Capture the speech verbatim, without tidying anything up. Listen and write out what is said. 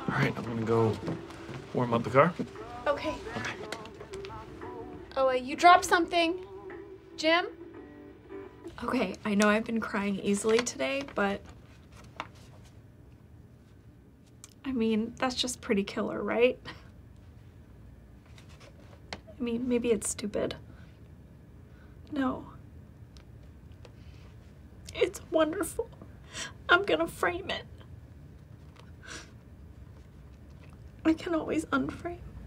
All right, I'm gonna go warm up the car. Okay. Okay. Oh, uh, you dropped something. Jim? Okay, I know I've been crying easily today, but I mean, that's just pretty killer, right? I mean, maybe it's stupid. No. It's wonderful. I'm gonna frame it. I can always unframe.